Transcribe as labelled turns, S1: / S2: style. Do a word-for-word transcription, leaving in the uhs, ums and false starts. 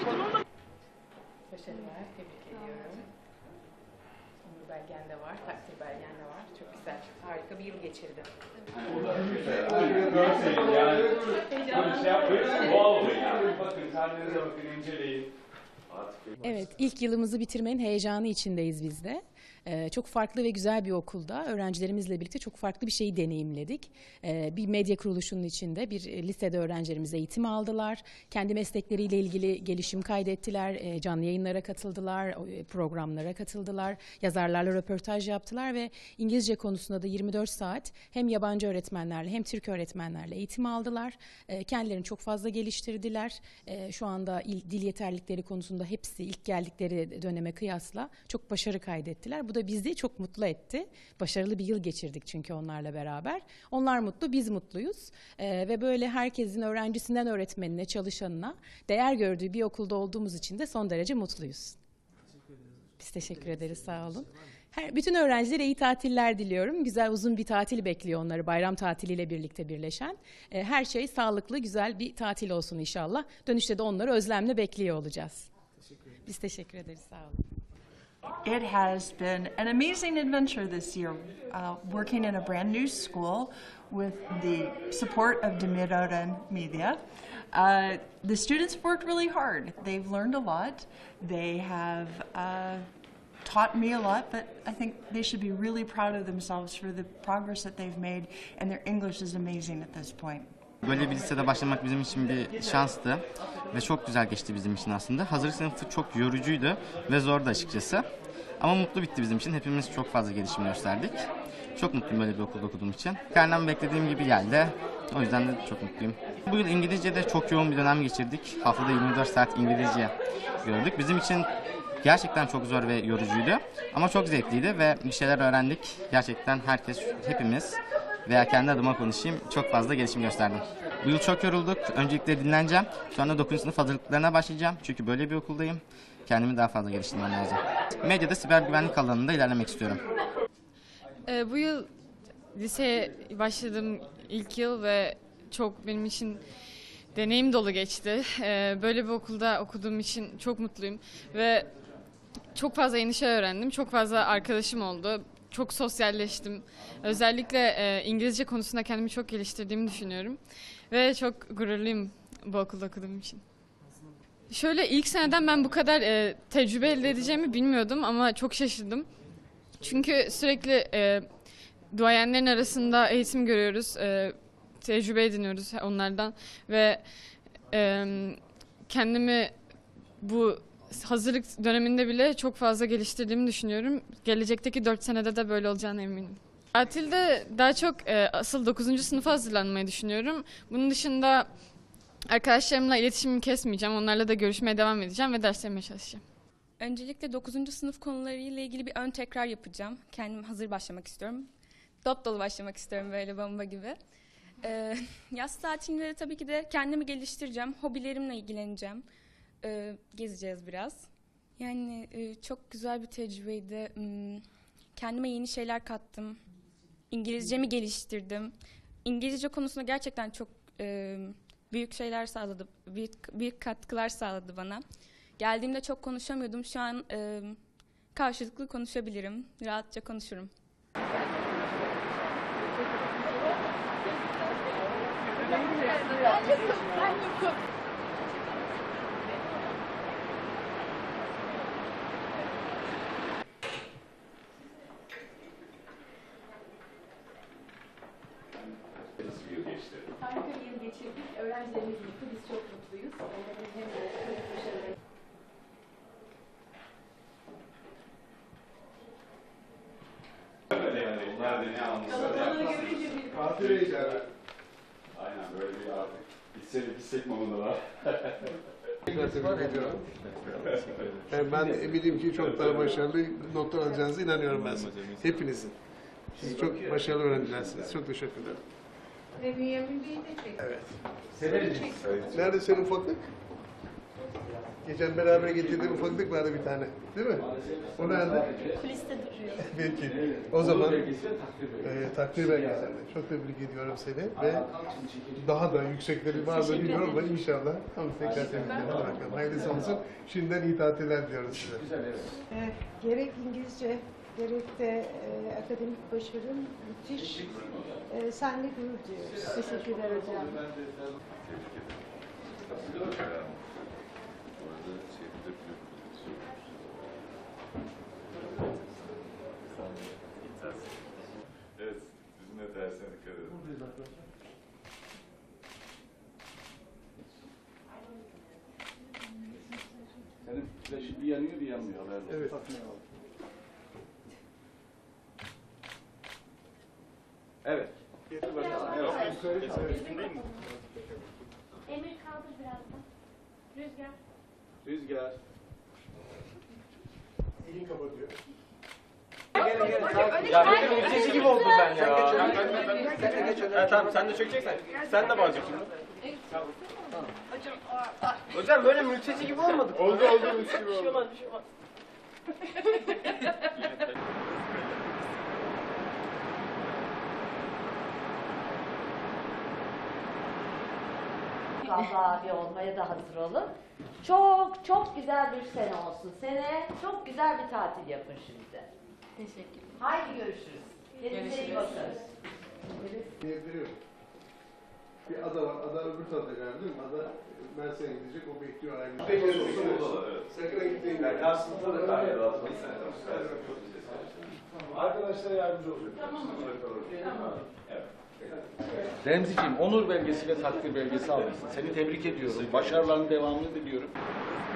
S1: Başarılar, tebrik ediyorum. Onur belgen de var, takdir belgen de var. Çok güzel, harika bir yıl geçirdim.
S2: Evet, ilk yılımızı bitirmenin heyecanı içindeyiz biz de. Ee, çok farklı ve güzel bir okulda öğrencilerimizle birlikte çok farklı bir şeyi deneyimledik. Ee, bir medya kuruluşunun içinde bir lisede öğrencilerimiz eğitim aldılar. Kendi meslekleriyle ilgili gelişim kaydettiler, e, canlı yayınlara katıldılar, programlara katıldılar, yazarlarla röportaj yaptılar ve İngilizce konusunda da yirmi dört saat hem yabancı öğretmenlerle hem Türk öğretmenlerle eğitim aldılar. E, kendilerini çok fazla geliştirdiler. E, şu anda il, dil yeterlilikleri konusunda hepsi ilk geldikleri döneme kıyasla çok başarı kaydettiler. Bu da bizi çok mutlu etti. Başarılı bir yıl geçirdik çünkü onlarla beraber. Onlar mutlu, biz mutluyuz. Ee, ve böyle herkesin öğrencisinden öğretmenine, çalışanına değer gördüğü bir okulda olduğumuz için de son derece mutluyuz. Biz teşekkür ederiz, sağ olun. Her, bütün öğrencilere iyi tatiller diliyorum. Güzel uzun bir tatil bekliyor onları, bayram tatiliyle birlikte birleşen. Ee, her şey sağlıklı, güzel bir tatil olsun inşallah. Dönüşte de onları özlemle bekliyor olacağız. Teşekkür Biz teşekkür ederiz, sağ olun.
S3: It has been an amazing adventure this year, uh, working in a brand new school with the support of Demiroren Media. Uh, the students worked really hard. They've learned a lot. They have uh, taught me a lot, but I think they should be really proud of themselves for the progress that they've made, and their English is amazing at this point.
S4: Böyle bir lisede başlamak bizim için bir şanstı ve çok güzel geçti bizim için aslında. Hazırlık sınıfı çok yorucuydu ve zordu açıkçası. Ama mutlu bitti bizim için. Hepimiz çok fazla gelişim gösterdik. Çok mutluyum böyle bir okulda okuduğum için. Karnem beklediğim gibi geldi. O yüzden de çok mutluyum. Bu yıl İngilizce'de çok yoğun bir dönem geçirdik. Haftada yirmi dört saat İngilizce gördük. Bizim için gerçekten çok zor ve yorucuydu. Ama çok zevkliydi ve bir şeyler öğrendik. Gerçekten herkes, hepimiz veya kendi adıma konuşayım, çok fazla gelişim gösterdim. Bu yıl çok yorulduk. Öncelikle dinleneceğim. Sonra dokuzuncu sınıf hazırlıklarına başlayacağım. Çünkü böyle bir okuldayım. Kendimi daha fazla geliştirmem lazım. Medyada siber güvenlik alanında ilerlemek istiyorum.
S5: Ee, bu yıl liseye başladığım ilk yıl ve çok benim için deneyim dolu geçti. Ee, böyle bir okulda okuduğum için çok mutluyum ve çok fazla yeni şey öğrendim. Çok fazla arkadaşım oldu. Çok sosyalleştim. Özellikle e, İngilizce konusunda kendimi çok geliştirdiğimi düşünüyorum. Ve çok gururluyum bu okulda okuduğum için. Şöyle ilk seneden ben bu kadar e, tecrübe elde edeceğimi bilmiyordum ama çok şaşırdım. Çünkü sürekli e, duayenlerin arasında eğitim görüyoruz, e, tecrübe ediniyoruz onlardan ve e, kendimi bu hazırlık döneminde bile çok fazla geliştirdiğimi düşünüyorum. Gelecekteki dört senede de böyle olacağına eminim. Tatilde daha çok e, asıl dokuzuncu sınıfa hazırlanmayı düşünüyorum. Bunun dışında arkadaşlarımla iletişimimi kesmeyeceğim. Onlarla da görüşmeye devam edeceğim ve derslerime çalışacağım.
S6: Öncelikle dokuzuncu sınıf konularıyla ilgili bir ön tekrar yapacağım. Kendim hazır başlamak istiyorum. Dop dolu başlamak istiyorum böyle bomba gibi. Ee, yaz tatilinde tabii ki de kendimi geliştireceğim. Hobilerimle ilgileneceğim. Ee, gezeceğiz biraz. Yani e, çok güzel bir tecrübeydi. Hmm, kendime yeni şeyler kattım. İngilizcemi geliştirdim. İngilizce konusunda gerçekten çok e, büyük şeyler sağladı. Büyük, büyük katkılar sağladı bana. Geldiğimde çok konuşamıyordum. Şu an e, karşılıklı konuşabilirim. Rahatça konuşurum.
S2: Harika bir yıl geçirdik. Öğrencilerimiz mutlu, biz çok mutluyuz. Onların hem de başarılı.
S7: Öyle yani, bunlar da ne anlıyorlar? Katil heyecanı. Aynen, böyle bir artık hisseli bir sekmamında var.
S8: Yani ben eminim ki çok daha başarılı notlar alacağınıza inanıyorum ben. Hepinizin. Siz çok başarılı öğrencilersiniz. Çok teşekkür ederim.
S1: Ve Bünyamin Bey'i de çekti.
S8: Evet. Nerede senin ufaklık? Geçen beraber getirdiğim ufaklık vardı bir tane. Değil mi? O nerede?
S6: Kuliste duruyor.
S8: Peki. O zaman e, takdir belgeselinde. Çok tebrik ediyorum seni ve daha da yüksekleri var mı bilmiyorum ama inşallah. Tamam, tekrar tebrik ederim. Hadi bakalım. Hayırlısı olsun. Şimdiden iyi tatiller diyoruz size.
S9: E, gerek İngilizce gerek de e, akademik başarın müthiş. E, senle gurur duyuyoruz. Teşekkürler hocam.
S7: Evet, bizimle dersine dikkat edin.
S10: Senin flaşı bir yanıyor bir yanmıyor. Haberin olsun.
S8: Evet.
S10: Evet.
S11: Emir kaldır birazdan. Rüzgar.
S10: Rüzgar.
S8: Elin kapatıyor.
S12: Ya benim mülteci gibi oldum ben ya. Sen de geç öyle. Ha, tamam sen de çökeceksen. Sen de bağıracak şimdi. Hocam, hocam böyle mülteci gibi olmadık.
S8: Oldu oldu. Bir şey
S12: Bir şey olmaz, bir şey olmaz.
S11: Abla abi olmaya da hazır olun. Çok çok güzel bir sene olsun. Sene çok güzel bir tatil yapın şimdi.
S6: Teşekkür.
S11: Haydi görüşürüz. Kendinize iyi bakın.
S8: Diyebiliyorum. Bir ada var. Ada öbür tarafta galiba değil mi? Ada Mersin'e gidecek. O bekliyor ayrı. Peki olsun. Sakın gitmeyin.
S7: Yani aslında da kaydı lazım.
S10: Arkadaşlara yardımcı olun.
S11: Tamam.
S7: Tamam. Evet.
S10: Remziciğim onur belgesi ve takdir belgesi almışsın. Seni tebrik ediyorum. Başarıların devamını diliyorum.